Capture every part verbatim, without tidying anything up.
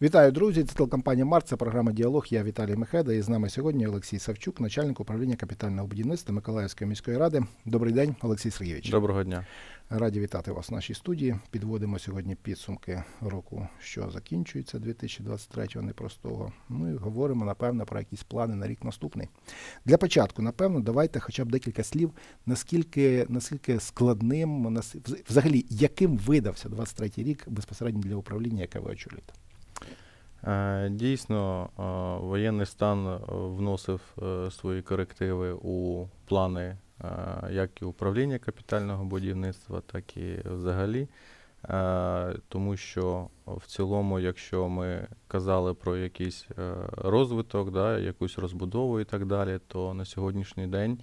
Вітаю, друзі! Це телекомпанія «Март», це програма «Діалог». Я Віталій Мехеда, і з нами сьогодні Олексій Савчук, начальник управління капітального будівництва Миколаївської міської ради. Добрий день, Олексій Сергійович. Доброго дня. Раді вітати вас в нашій студії. Підводимо сьогодні підсумки року, що закінчується, дві тисячі двадцять третього, непростого. Ну і говоримо, напевно, про якісь плани на рік наступний. Для початку, напевно, давайте хоча б декілька слів, наскільки, наскільки складним, взагалі, яким видався двадцять третій рік безпосередньо для управління, яке ви очолюєте. Дійсно, воєнний стан вносив свої корективи у плани як і управління капітального будівництва, так і взагалі. Тому що в цілому, якщо ми казали про якийсь розвиток, да, якусь розбудову і так далі, то на сьогоднішній день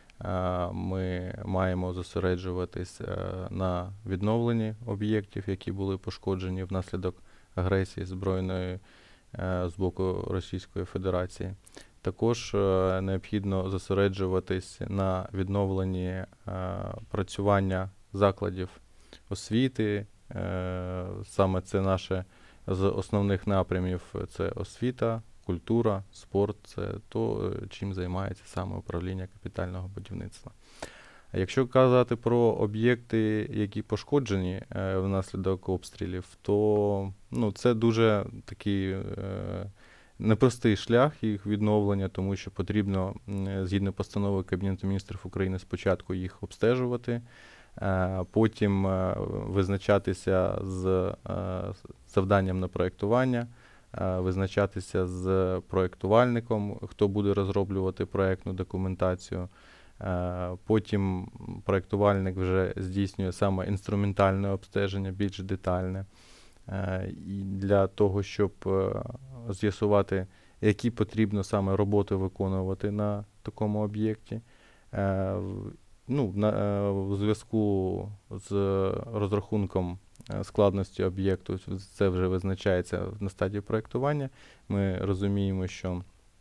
ми маємо зосереджуватись на відновленні об'єктів, які були пошкоджені внаслідок агресії збройної з боку Російської Федерації. Також е, необхідно зосереджуватись на відновленні е, працювання закладів освіти. Е, саме це наше з основних напрямів – це освіта, культура, спорт. Це то, чим займається саме управління капітального будівництва. Якщо казати про об'єкти, які пошкоджені е, внаслідок обстрілів, то ну, це дуже такий е, непростий шлях їх відновлення, тому що потрібно, згідно постанови Кабінету міністрів України, спочатку їх обстежувати, е, потім е, визначатися з е, завданням на проєктування, е, визначатися з проєктувальником, хто буде розроблювати проєктну документацію. Потім проєктувальник вже здійснює саме інструментальне обстеження, більш детальне. І для того, щоб з'ясувати, які потрібно саме роботи виконувати на такому об'єкті. Ну, на, в зв'язку з розрахунком складності об'єкту, це вже визначається на стадії проєктування. Ми розуміємо, що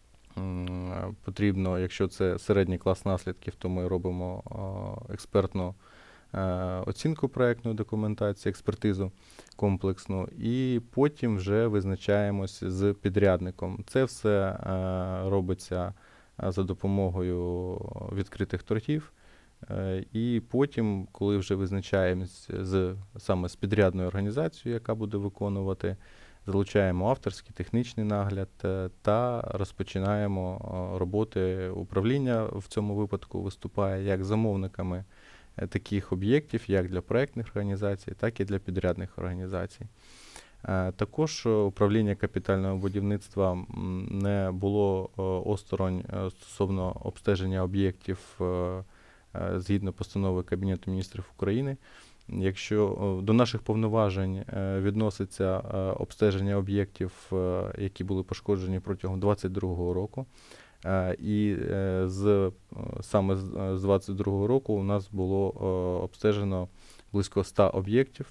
потрібно, якщо це середній клас наслідків, то ми робимо експертну оцінку проєктної документації, експертизу комплексну, і потім вже визначаємось з підрядником. Це все робиться за допомогою відкритих торгів. І потім, коли вже визначаємось з, саме з підрядною організацією, яка буде виконувати, залучаємо авторський, технічний нагляд та розпочинаємо роботи. Управління в цьому випадку виступає як замовниками таких об'єктів, як для проєктних організацій, так і для підрядних організацій. Також управління капітального будівництва не було осторонь стосовно обстеження об'єктів згідно постанови Кабінету міністрів України. Якщо до наших повноважень відноситься обстеження об'єктів, які були пошкоджені протягом двадцять другого року, і з, саме з двадцять другого року у нас було обстежено близько ста об'єктів,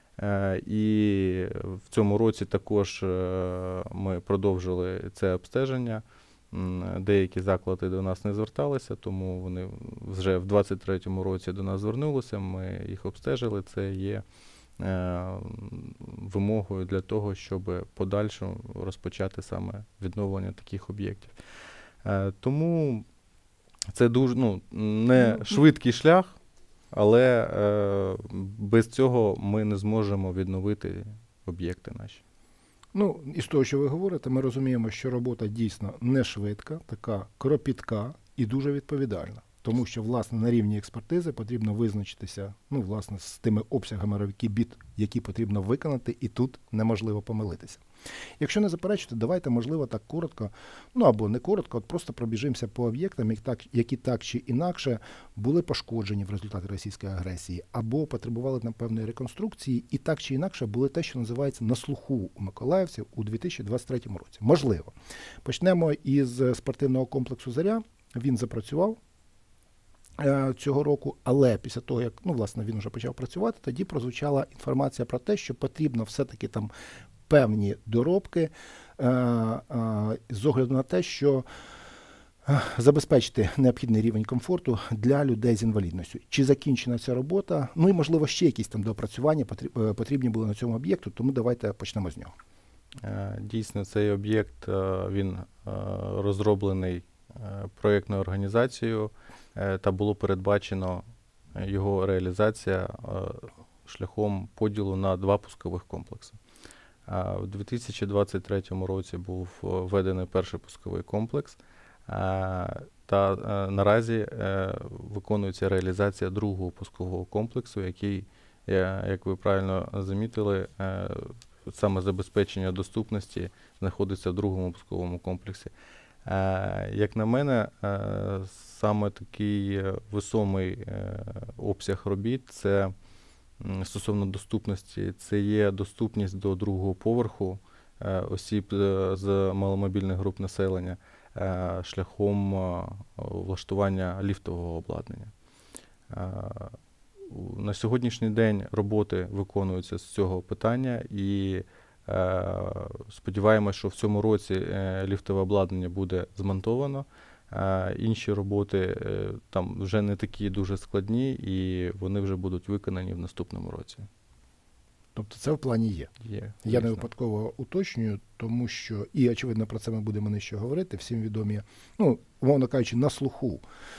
і в цьому році також ми продовжили це обстеження. Деякі заклади до нас не зверталися, тому вони вже в двадцять третьому році до нас звернулися, ми їх обстежили. Це є е, вимогою для того, щоб подальше розпочати саме відновлення таких об'єктів. Е, тому це дуже ну, не швидкий шлях, але е, без цього ми не зможемо відновити об'єкти наші. Ну, із того, що ви говорите, ми розуміємо, що робота дійсно не швидка, така кропітка і дуже відповідальна. Тому що, власне, на рівні експертизи потрібно визначитися, ну, власне, з тими обсягами робіт, які потрібно виконати, і тут неможливо помилитися. Якщо не заперечити, давайте, можливо, так коротко, ну або не коротко, от просто пробіжимося по об'єктам, які так чи інакше були пошкоджені в результаті російської агресії, або потребували, напевно, реконструкції, і так чи інакше були те, що називається на слуху у миколаївців у дві тисячі двадцять третьому році. Можливо. Почнемо із спортивного комплексу «Заря». Він запрацював цього року, але після того, як, ну, власне, він вже почав працювати, тоді прозвучала інформація про те, що потрібно все-таки там певні доробки е, е, з огляду на те, що е, забезпечити необхідний рівень комфорту для людей з інвалідністю. Чи закінчена ця робота? Ну і, можливо, ще якісь там доопрацювання потрібні були на цьому об'єкту, тому давайте почнемо з нього. Е, Дійсно, цей об'єкт, е, він е, розроблений е, проєктною організацією, е, та було передбачено його реалізація е, шляхом поділу на два пускових комплекси. Е, У дві тисячі двадцять третьому році був е, введений перший пусковий комплекс, е, та е, наразі е, виконується реалізація другого пускового комплексу, який, е, як ви правильно замітили, е, саме забезпечення доступності знаходиться в другому пусковому комплексі. Е, Як на мене, е, саме такий е, весомий е, обсяг робіт, це м, стосовно доступності, це є доступність до другого поверху е, осіб е, з маломобільних груп населення е, шляхом е, влаштування ліфтового обладнання. Е, у- На сьогоднішній день роботи виконуються з цього питання, і е, сподіваємося, що в цьому році е, ліфтове обладнання буде змонтовано. Е, інші роботи е, там вже не такі дуже складні, і вони вже будуть виконані в наступному році. Тобто це в плані є. Є, Я не звісно. випадково уточнюю, тому що, і очевидно про це ми будемо нижче говорити, всім відомі, ну, умовно кажучи, на слуху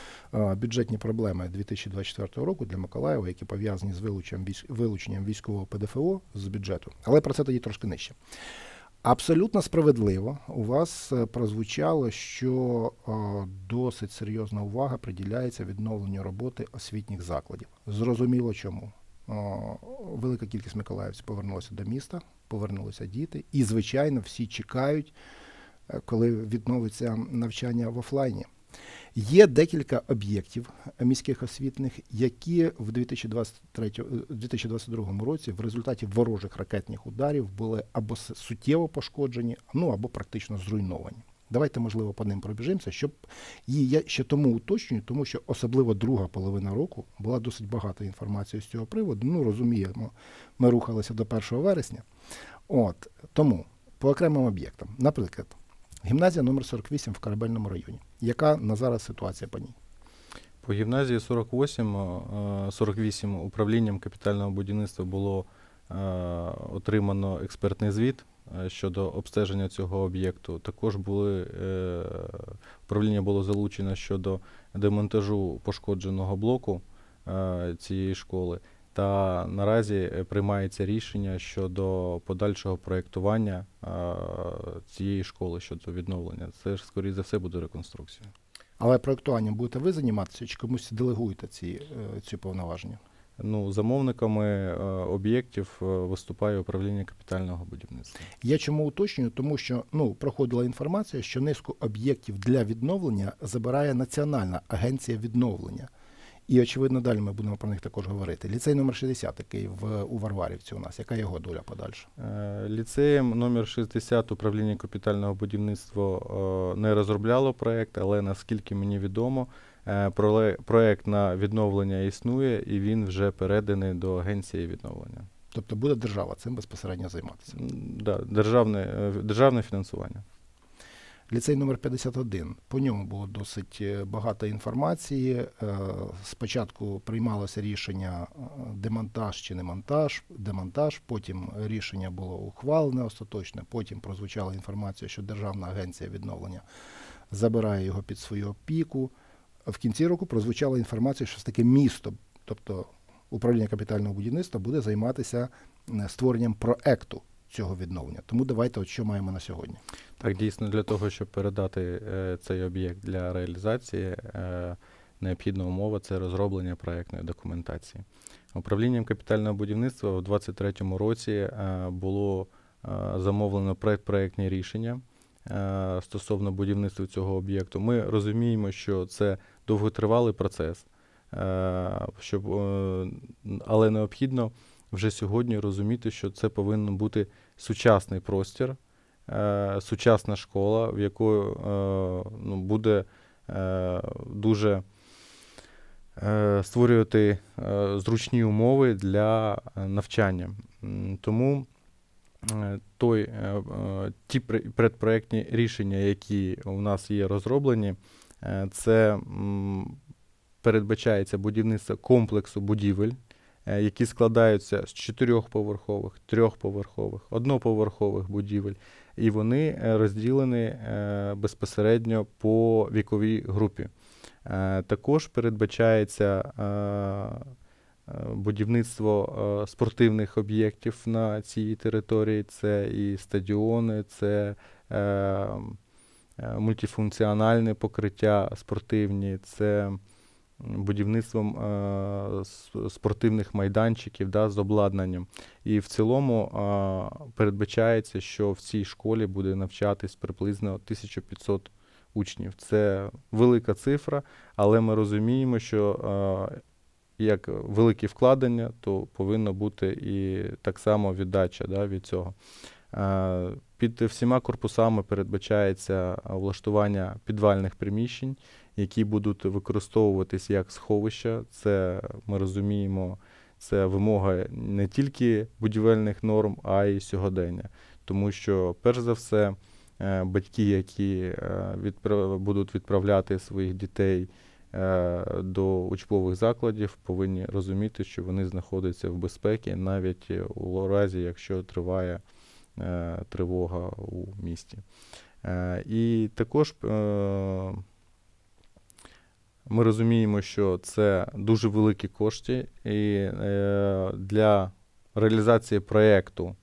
а, бюджетні проблеми дві тисячі двадцять четвертого року для Миколаєва, які пов'язані з вилученням, військ- вилученням військового ПДФО з бюджету. Але про це тоді трошки нижче. Абсолютно справедливо у вас е, прозвучало, що е, досить серйозна увага приділяється відновленню роботи освітніх закладів. Зрозуміло чому. О, велика кількість миколаївців повернулася до міста, повернулися діти, і, звичайно, всі чекають, е, коли відновиться навчання в офлайні. Є декілька об'єктів міських освітних, які в дві тисячі двадцять третьому, дві тисячі двадцять другому році в результаті ворожих ракетних ударів були або с- суттєво пошкоджені, ну або практично зруйновані. Давайте, можливо, по ним пробіжимося, щоб і я ще тому уточнюю, тому що особливо друга половина року була досить багато інформації з цього приводу. Ну, розуміємо, ми рухалися до першого вересня. От, тому по окремим об'єктам, наприклад, гімназія номер сорок вісім в Корабельному районі. Яка на зараз ситуація по ній? По гімназії сорок вісім, е, сорок вісім управлінням капітального будівництва було е, отримано експертний звіт е, щодо обстеження цього об'єкту. Також були, е, управління було залучено щодо демонтажу пошкодженого блоку е, цієї школи. Та наразі е, приймається рішення щодо подальшого проєктування е, цієї школи щодо відновлення. Це ж, скоріше за все, буде реконструкція. Але проєктуванням будете ви займатися, чи комусь делегуєте ці, е, ці повноваження? Ну, замовниками е, об'єктів е, виступає управління капітального будівництва. Я чому уточнюю? Тому що ну, проходила інформація, що низку об'єктів для відновлення забирає Національна агенція відновлення. І, очевидно, далі ми будемо про них також говорити. Ліцей номер шістдесят, який в, у Варварівці у нас, яка його доля подальша? Е, Ліцеєм номер шістдесят управління капітального будівництва е, не розробляло проєкт, але наскільки мені відомо, е, проле- проєкт на відновлення існує, і він вже переданий до агенції відновлення. Тобто буде держава цим безпосередньо займатися. М, Да, державне, е, державне фінансування. Ліцей номер п'ятдесят один. По ньому було досить е, багато інформації. Е, Спочатку приймалося рішення е, демонтаж чи не монтаж, демонтаж, потім рішення було ухвалене остаточне, потім прозвучала інформація, що Державна агенція відновлення забирає його під свою опіку. В кінці року прозвучала інформація, що все-таки місто, тобто управління капітального будівництва, буде займатися е, створенням проекту цього відновлення. Тому давайте, от що маємо на сьогодні. Так, дійсно, для того, щоб передати е, цей об'єкт для реалізації, е, необхідна умова – це розроблення проєктної документації. Управлінням капітального будівництва у двадцять третьому році е, було е, замовлено предпроєктні рішення е, стосовно будівництва цього об'єкту. Ми розуміємо, що це довготривалий процес, е, щоб, е, але необхідно вже сьогодні розуміти, що це повинен бути сучасний простір, е, сучасна школа, в якої е, ну, буде е, дуже е, створювати е, зручні умови для е, навчання. М, Тому е, той, е, е, ті пре- предпроєктні рішення, які у нас є розроблені, е, це м, передбачається будівництво комплексу будівель, які складаються з чотирьохповерхових, трьохповерхових, одноповерхових будівель, і вони розділені безпосередньо по віковій групі. Також передбачається будівництво спортивних об'єктів на цій території. Це і стадіони, це мультифункціональне покриття спортивні, це будівництвом спортивних майданчиків, да, з обладнанням. І в цілому передбачається, що в цій школі буде навчатись приблизно тисяча п'ятсот учнів. Це велика цифра, але ми розуміємо, що як великі вкладення, то повинна бути і так само віддача, да, від цього. Під всіма корпусами передбачається влаштування підвальних приміщень, які будуть використовуватись як сховища. Це, ми розуміємо, це вимога не тільки будівельних норм, а й сьогодення. Тому що, перш за все, батьки, які відправ... будуть відправляти своїх дітей до учбових закладів, повинні розуміти, що вони знаходяться в безпеці, навіть у разі, якщо триває тривога у місті. І також ми розуміємо, що це дуже великі кошти, і для реалізації проєкту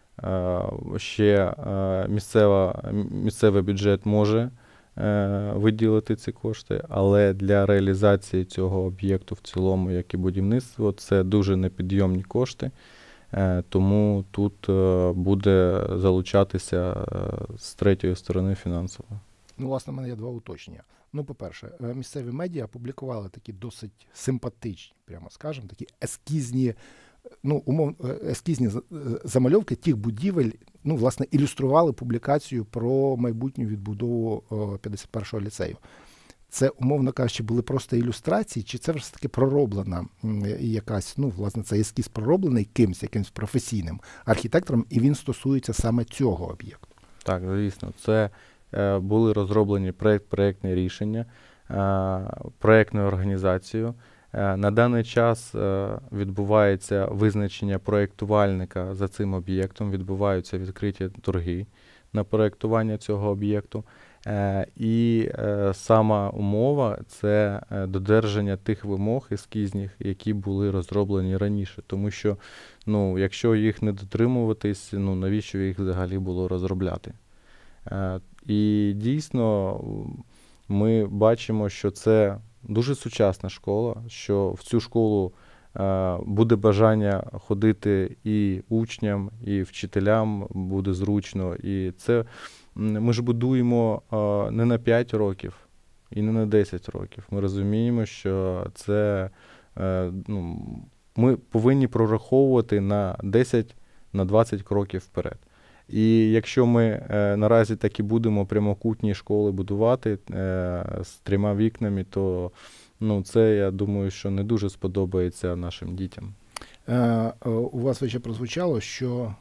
ще місцева, місцевий бюджет може виділити ці кошти, але для реалізації цього об'єкту в цілому, як і будівництво, це дуже непідйомні кошти, тому тут буде залучатися з третьої сторони фінансово. Ну, власне, в мене є два уточнення. Ну, по-перше, місцеві медіа публікували такі досить симпатичні, прямо скажемо, такі ескізні, ну, умов, ескізні замальовки тих будівель, ну, власне, ілюстрували публікацію про майбутню відбудову п'ятдесят першого ліцею. Це, умовно кажучи, були просто ілюстрації, чи це все-таки пророблена якась, ну, власне, це ескіз пророблений кимсь, якимсь професійним архітектором, і він стосується саме цього об'єкту? Так, звісно. Це е, були розроблені проєкт, проєктні рішення, е, проєктною організацією. Е, на даний час е, відбувається визначення проєктувальника за цим об'єктом, відбуваються відкриті торги на проєктування цього об'єкту. Е, і е, сама умова – це додержання тих вимог ескізних, які були розроблені раніше. Тому що, ну, якщо їх не дотримуватись, ну, навіщо їх взагалі було розробляти? Е, і дійсно ми бачимо, що це дуже сучасна школа, що в цю школу е, буде бажання ходити і учням, і вчителям буде зручно. І це ми ж будуємо е, не на п'ять років і не на десять років. Ми розуміємо, що це, е, ну, ми повинні прораховувати на десять, на двадцять кроків вперед. І якщо ми е, наразі так і будемо прямокутні школи будувати е, з трьома вікнами, то, ну, це, я думаю, що не дуже сподобається нашим дітям. Е, у вас ще прозвучало, що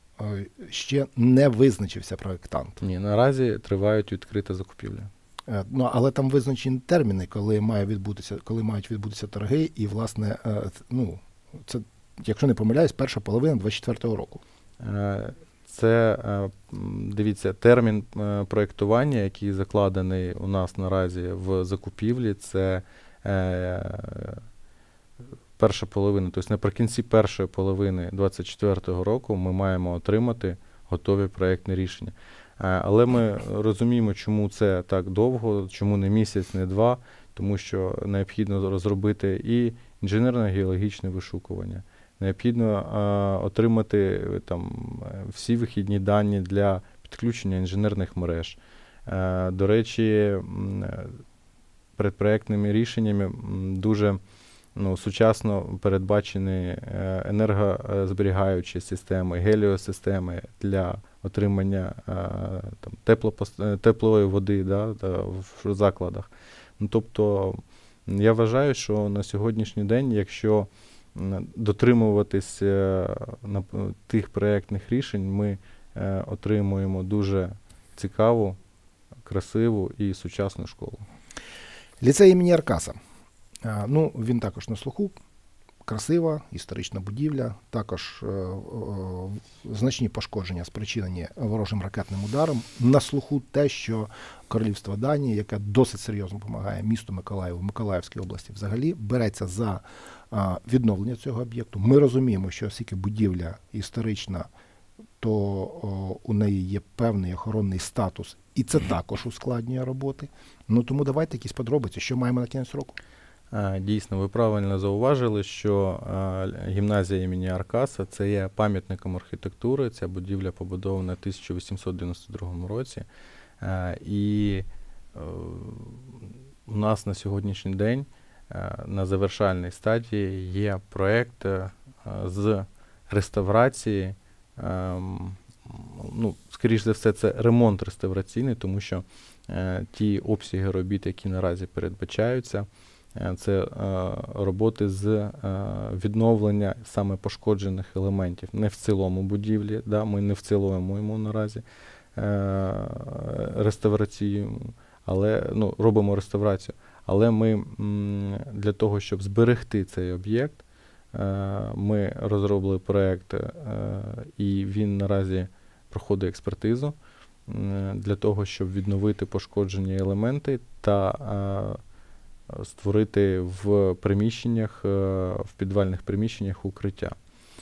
ще не визначився проєктант. Ні, наразі тривають відкриті закупівлі. Е, ну, але там визначені терміни, коли має відбутися, коли мають відбутися торги, і, власне, е, ну, це, якщо не помиляюсь, перша половина двадцять четвертого року. Е, Це, дивіться, термін проєктування, який закладений у нас наразі в закупівлі, це перша половина, тобто наприкінці першої половини двадцять четвертого року ми маємо отримати готові проєктні рішення. Але ми розуміємо, чому це так довго, чому не місяць, не два, тому що необхідно розробити і інженерно-геологічне вишукування. Необхідно а, отримати там всі вихідні дані для підключення інженерних мереж. А, до речі, предпроєктними рішеннями дуже, ну, сучасно передбачені енергозберігаючі системи, геліосистеми для отримання а, там, теплопос... теплої води, да, в закладах. Ну, тобто, я вважаю, що на сьогоднішній день, якщо дотримуватись на тих проєктних рішень, ми отримуємо дуже цікаву, красиву і сучасну школу. Ліцей імені Аркаса. Ну, він також на слуху. красива історична будівля, також е, е, значні пошкодження спричинені ворожим ракетним ударом. На слуху те, що Королівство Данії, яке досить серйозно допомагає місту Миколаєву, Миколаївській області взагалі, береться за е, відновлення цього об'єкту. Ми розуміємо, що оскільки будівля історична, то о, у неї є певний охоронний статус, і це також ускладнює роботи. Ну тому давайте якісь подробиці, що маємо на кінець року. Дійсно, ви правильно зауважили, що гімназія імені Аркаса – це є пам'ятником архітектури. Ця будівля побудована в тисяча вісімсот дев'яносто другому році. І у нас на сьогоднішній день на завершальній стадії є проєкт з реставрації. Ну, скоріш за все, це ремонт реставраційний, тому що ті обсяги робіт, які наразі передбачаються, це е, роботи з е, відновлення саме пошкоджених елементів. Не в цілому будівлі, да, ми не вцілуємо йому наразі е, реставрацію, але ну, робимо реставрацію. Але ми м, для того, щоб зберегти цей об'єкт, е, ми розробили проєкт, е, і він наразі проходить експертизу е, для того, щоб відновити пошкоджені елементи та е, створити в приміщеннях, в підвальних приміщеннях укриття.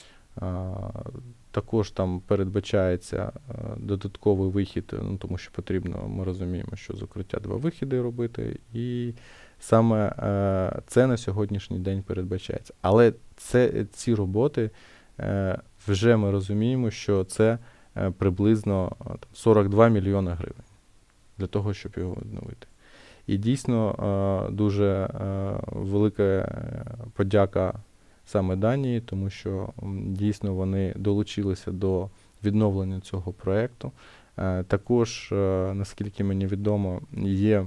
Також там передбачається додатковий вихід, ну, тому що потрібно, ми розуміємо, що з укриття два вихіди робити, і саме це на сьогоднішній день передбачається. Але це, ці роботи, вже ми розуміємо, що це приблизно сорок два мільйони гривень для того, щоб його відновити. І дійсно дуже велика подяка саме Данії, тому що дійсно вони долучилися до відновлення цього проєкту. Також, наскільки мені відомо, є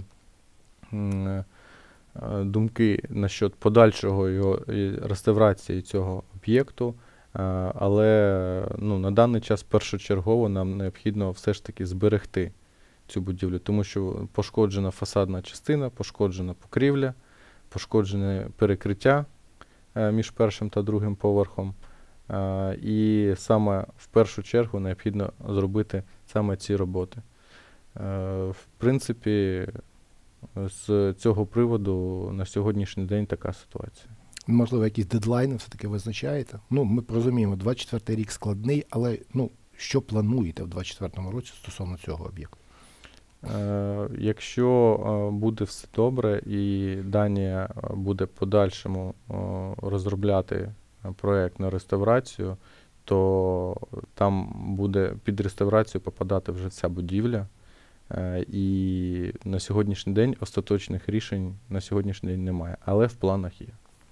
думки насчет подальшого його реставрації цього об'єкту, але ну, на даний час першочергово нам необхідно все ж таки зберегти цю будівлю, тому що пошкоджена фасадна частина, пошкоджена покрівля, пошкоджене перекриття е, між першим та другим поверхом. Е, і саме в першу чергу необхідно зробити саме ці роботи. Е, в принципі, з цього приводу на сьогоднішній день така ситуація. Можливо, якісь дедлайни все-таки визначаєте? Ну, ми розуміємо, двадцять четвертий рік складний, але ну, що плануєте в двадцять четвертому році стосовно цього об'єкту? Е, якщо е, буде все добре і Данія буде подальшому е, розробляти проєкт на реставрацію, то там буде під реставрацію попадати вже ця будівля. Е, і на сьогоднішній день остаточних рішень на сьогоднішній день немає, але в планах є.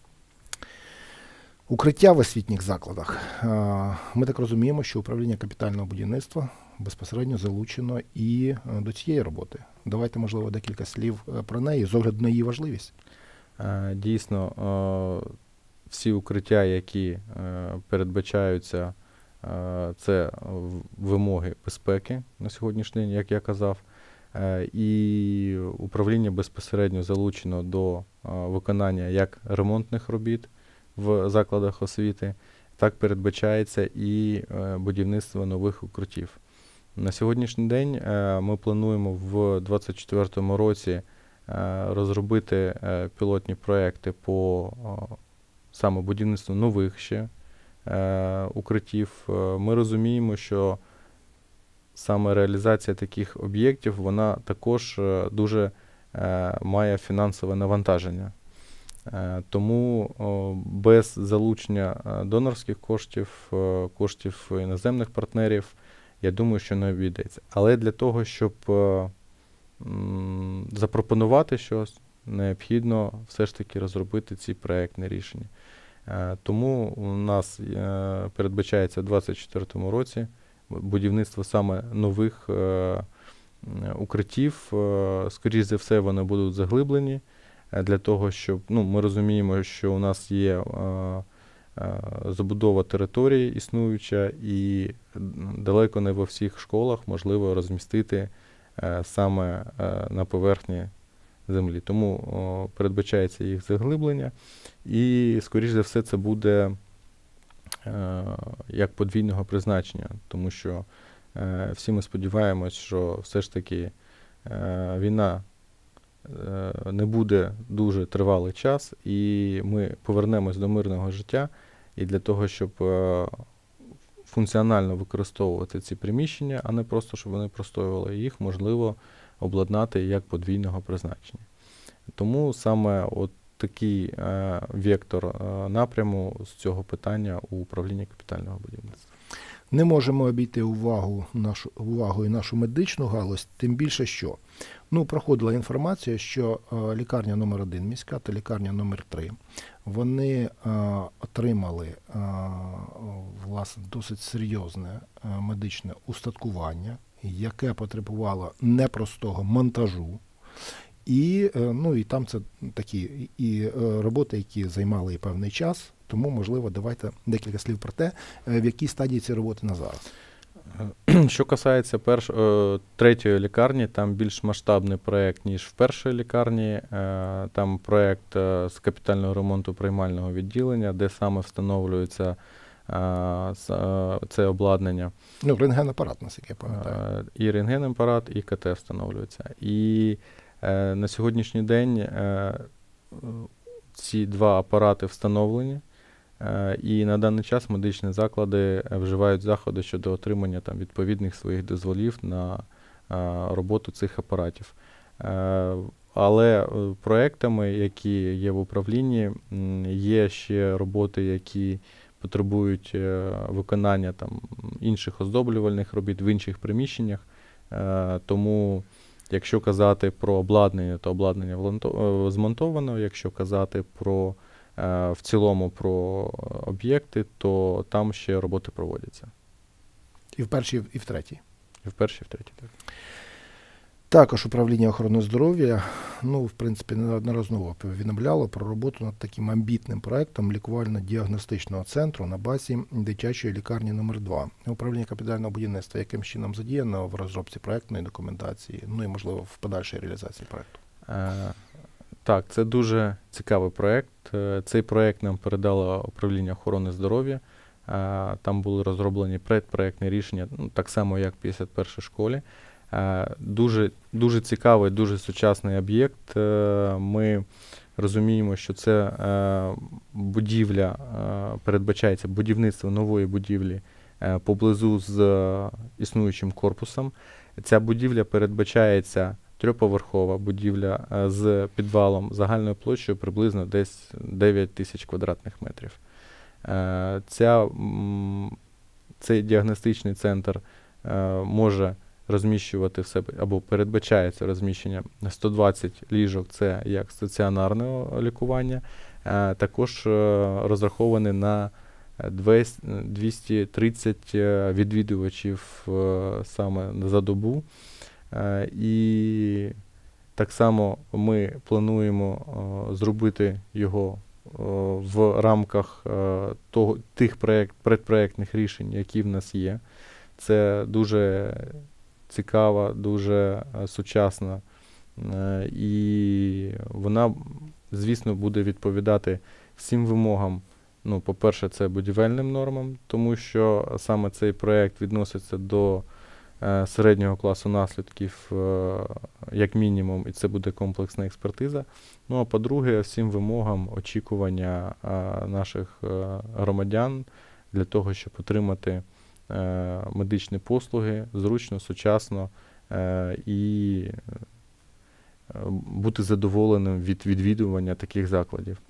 Укриття в освітніх закладах. Ми так розуміємо, що управління капітального будівництва безпосередньо залучено і до цієї роботи. Давайте, можливо, декілька слів про неї, з огляду на її важливість. Дійсно, всі укриття, які передбачаються, це вимоги безпеки на сьогоднішній день, як я казав. І управління безпосередньо залучено до виконання як ремонтних робіт в закладах освіти, так передбачається і будівництво нових укриттів. На сьогоднішній день ми плануємо в двадцять четвертому році розробити пілотні проекти по саме будівництву нових ще укриттів. Ми розуміємо, що саме реалізація таких об'єктів, вона також дуже має фінансове навантаження. Тому без залучення донорських коштів, коштів іноземних партнерів, я думаю, що не обійдеться. Але для того, щоб запропонувати щось, необхідно все ж таки розробити ці проєктні рішення. Тому у нас передбачається в двадцять четвертому році будівництво саме нових укриттів. Скоріше за все, вони будуть заглиблені. Для того, щоб, ну, ми розуміємо, що у нас є а, а, забудова території існуюча, і далеко не во всіх школах можливо розмістити а, саме а, на поверхні землі. Тому о, передбачається їх заглиблення. І, скоріш за все, це буде е, як подвійного призначення, тому що е, всі ми сподіваємось, що все ж таки е, війна е, не буде дуже тривалий час, і ми повернемось до мирного життя. І для того, щоб е, функціонально використовувати ці приміщення, а не просто, щоб вони простоювали, їх можливо обладнати як подвійного призначення. Тому саме от такий е, вектор е, напряму з цього питання у управлінні капітального будівництва. Не можемо обійти увагу нашу увагою нашу медичну галузь, тим більше що. Ну, проходила інформація, що е, лікарня номер один міська та лікарня номер три, вони е, отримали е, власне досить серйозне е, медичне устаткування, яке потребувало непростого монтажу. І, е, ну, і там це такі і е, роботи, які займали і певний час. Тому, можливо, давайте декілька слів про те, в якій стадії ці роботи на зараз. Що касається перш, е, третьої лікарні, там більш масштабний проєкт, ніж в першій лікарні. Е, там проєкт е, з капітального ремонту приймального відділення, де саме встановлюється е, це обладнання. Ну, рентген-апарат, наскільки я пам'ятаю. Е, і рентген-апарат, і КТ встановлюється. І е, на сьогоднішній день е, ці два апарати встановлені. І на даний час медичні заклади вживають заходи щодо отримання там відповідних своїх дозволів на роботу цих апаратів. Але проектами, які є в управлінні, є ще роботи, які потребують виконання там інших оздоблювальних робіт в інших приміщеннях. Тому, якщо казати про обладнання, то обладнання змонтовано. Якщо казати про в цілому про об'єкти, то там ще роботи проводяться. І в першій, і в третій? І в першій, і в третій, так. Також управління охорони здоров'я, ну, в принципі, неодноразово повідомляло про роботу над таким амбітним проєктом лікувально-діагностичного центру на базі дитячої лікарні номер два. Управління капітального будівництва яким чином задіяно в розробці проєктної документації, ну і, можливо, в подальшій реалізації проєкту? Е, Так, це дуже цікавий проєкт. Цей проєкт нам передало управління охорони здоров'я. Там були розроблені предпроєктні рішення, ну, так само, як в п'ятдесят першій школі. Дуже, дуже цікавий, дуже сучасний об'єкт. Ми розуміємо, що це будівля, передбачається будівництво нової будівлі поблизу з існуючим корпусом. Ця будівля передбачається трьохповерхова будівля з підвалом загальною площею приблизно десь дев'ять тисяч квадратних метрів. Ця, цей діагностичний центр може розміщувати в себе, або передбачається розміщення сто двадцять ліжок, це як стаціонарного лікування, також розрахований на двісті тридцять відвідувачів саме за добу. І так само ми плануємо зробити його в рамках того, тих проєкт, предпроєктних рішень, які в нас є. Це дуже цікава, дуже сучасна, і вона, звісно, буде відповідати всім вимогам. Ну, по-перше, це будівельним нормам, тому що саме цей проєкт відноситься до середнього класу наслідків, як мінімум, і це буде комплексна експертиза. Ну, а по-друге, всім вимогам очікування наших громадян для того, щоб отримати медичні послуги зручно, сучасно і бути задоволеним від відвідування таких закладів.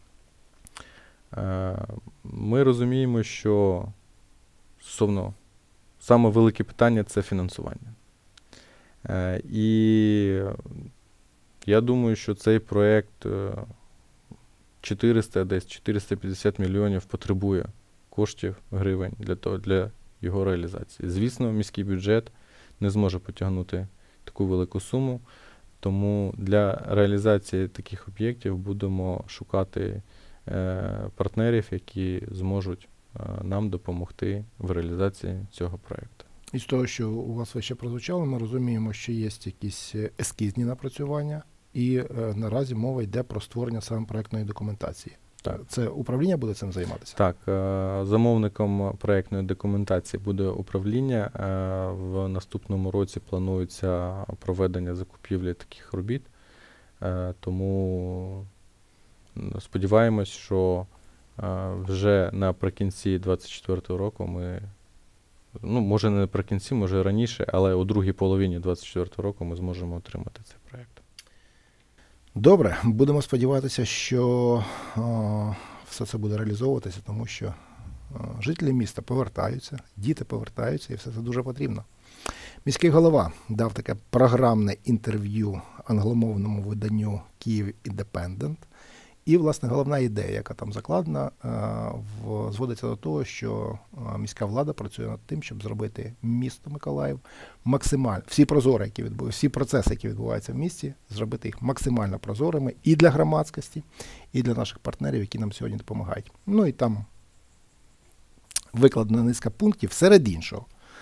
Ми розуміємо, що стосовно саме велике питання – це фінансування. Е, і я думаю, що цей проєкт чотириста, десь чотириста п'ятдесят мільйонів потребує коштів, гривень для того, для його реалізації. Звісно, міський бюджет не зможе потягнути таку велику суму, тому для реалізації таких об'єктів будемо шукати е, партнерів, які зможуть нам допомогти в реалізації цього проєкту. Із того, що у вас ще прозвучало, ми розуміємо, що є якісь ескізні напрацювання і е, наразі мова йде про створення саме проектної документації. Так. Це управління буде цим займатися? Так, е, замовником проєктної документації буде управління. Е, В наступному році планується проведення закупівлі таких робіт. Е, Тому сподіваємось, що е, вже наприкінці двадцять четвертого року ми, ну, може не наприкінці, може раніше, але у другій половині двадцять четвертого року ми зможемо отримати цей проєкт. Добре, будемо сподіватися, що о, все це буде реалізовуватися, тому що о, жителі міста повертаються, діти повертаються, і все це дуже потрібно. Міський голова дав таке програмне інтерв'ю англомовному виданню «Київ Індепендент». І, власне, головна ідея, яка там закладена, в, зводиться до того, що міська влада працює над тим, щоб зробити місто Миколаїв максимально, всі прозори, які відбуваються, всі процеси, які відбуваються в місті, зробити їх максимально прозорими і для громадськості, і для наших партнерів, які нам сьогодні допомагають. Ну і там викладена низка пунктів, серед іншого.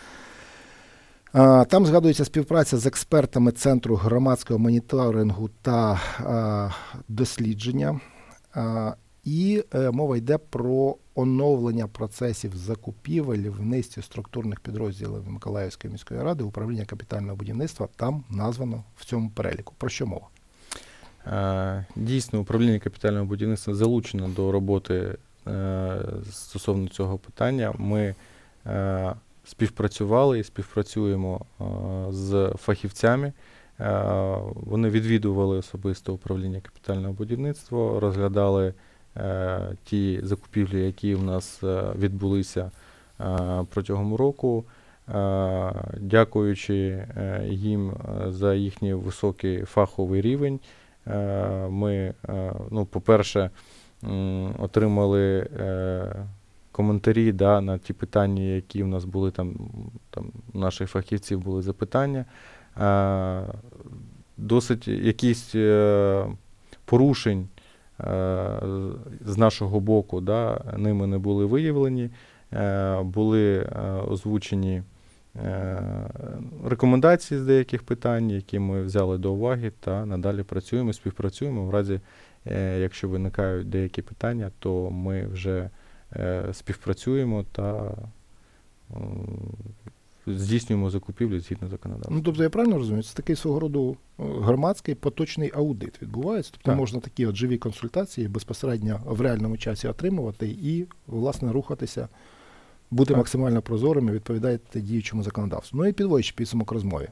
Там згадується співпраця з експертами Центру громадського моніторингу та а, дослідження. А, і е, мова йде про оновлення процесів закупівель в низці структурних підрозділів Миколаївської міської ради, управління капітального будівництва, там названо в цьому переліку. Про що мова? Дійсно, управління капітального будівництва залучено до роботи е, стосовно цього питання. Ми е, співпрацювали і співпрацюємо е, з фахівцями. Е, вони відвідували особисто управління капітального будівництва, розглядали е, ті закупівлі, які в нас е, відбулися е, протягом року. Е, дякуючи е, їм за їхній високий фаховий рівень, е, ми, е, ну, по-перше, м, отримали е, коментарі, да, на ті питання, які в нас були, там, там у наших фахівців були запитання. Е, досить якісь е, порушень е, з нашого боку, да, ними не були виявлені, е, були е, озвучені е, рекомендації з деяких питань, які ми взяли до уваги та надалі працюємо, співпрацюємо. В разі, е, якщо виникають деякі питання, то ми вже е, співпрацюємо та е, здійснюємо закупівлі згідно законодавства. Ну, тобто, я правильно розумію, це такий свого роду громадський поточний аудит відбувається. Тобто Так. можна такі от живі консультації безпосередньо в реальному часі отримувати і, власне, рухатися, бути Так. максимально максимально прозорими, відповідати діючому законодавству. Ну і підводячи підсумок розмові.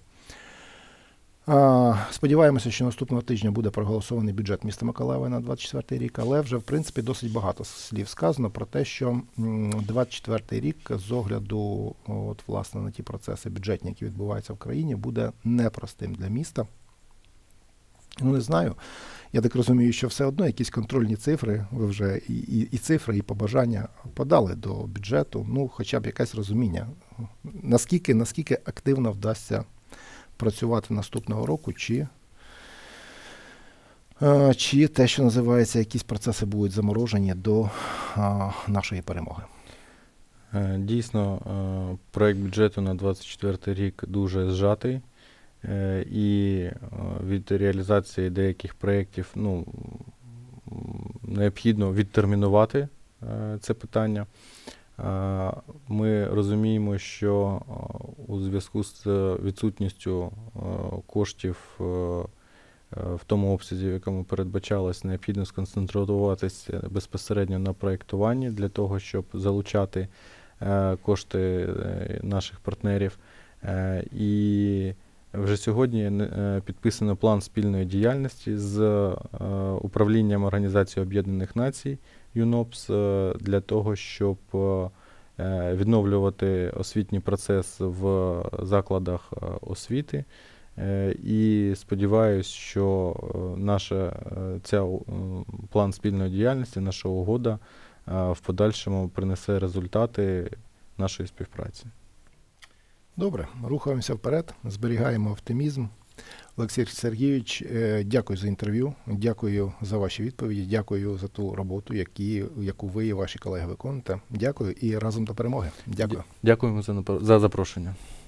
А, сподіваємося, що наступного тижня буде проголосований бюджет міста Миколаєва на двадцять четвертий рік, але вже, в принципі, досить багато слів сказано про те, що двадцять четвертий рік з огляду от, власне, на ті процеси бюджетні, які відбуваються в країні, буде непростим для міста. Ну, не знаю. Я так розумію, що все одно якісь контрольні цифри, ви вже і, і, і цифри, і побажання подали до бюджету, ну, хоча б якесь розуміння. Наскільки, наскільки активно вдасться працювати наступного року, чи, е, чи те, що називається, якісь процеси будуть заморожені до е, нашої перемоги. Е, Дійсно, е, проект бюджету на двадцять четвертий рік дуже зжатий, е, і е, від реалізації деяких проєктів, ну, необхідно відтермінувати е, це питання. Е, Ми розуміємо, що е, у зв'язку з відсутністю е, коштів е, в тому обсязі, в якому передбачалось, необхідно сконцентруватися безпосередньо на проєктуванні для того, щоб залучати е, кошти е, наших партнерів. Е, І вже сьогодні е, підписано план спільної діяльності з е, управлінням Організації Об'єднаних Націй ЮНОПС е, для того, щоб е, відновлювати освітній процес в закладах е, освіти. Е, І сподіваюся, що е, наша е, ця е, план спільної діяльності, наша угода е, в подальшому принесе результати нашої співпраці. Добре, рухаємося вперед, зберігаємо оптимізм. Олексій Сергійович, е, дякую за інтерв'ю, дякую за ваші відповіді, дякую за ту роботу, які, яку ви і ваші колеги виконуєте. Дякую і разом до перемоги. Дякую. Дякуємо за, напро- за запрошення.